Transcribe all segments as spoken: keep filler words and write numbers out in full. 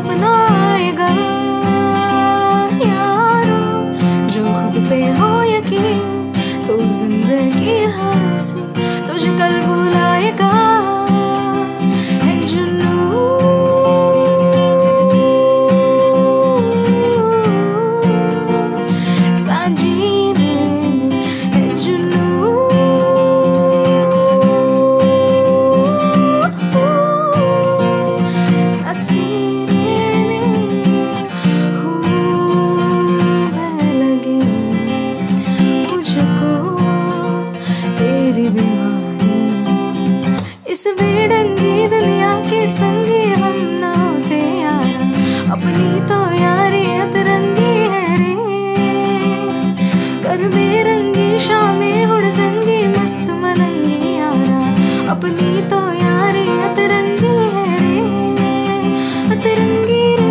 अपना आएगा यारो। जो खुद पे हो यकीन तो जिंदगी हंसी तुझे कल बुलाएगा। है जुनून सा जीने में, है जुनून सा सीने में। होने लगी मुझको तेरी बीमारी। इस बेढंगी दुनिया के संगी हम ना होते यारा। अपनी तो यारी अतरंगी है रे। कर बेरंगी शामें हुड़दंगी मस्त मनंगी यारा। अपनी तो यारी अतरंगी है रे, अतरंगी रे।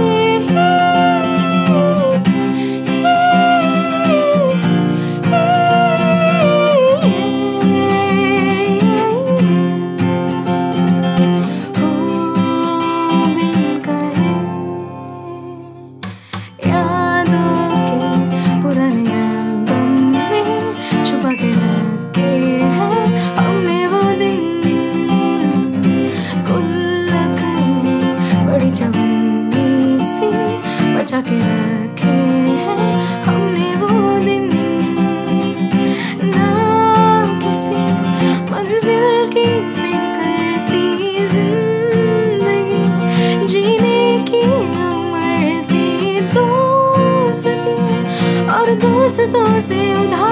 बचा के रखे हैं हमने वो दिन। ना किसी मंजिल की फिक्र थी जिंदगी। जीने की उम्र थी दोस्ती और दोस्तों से उधार।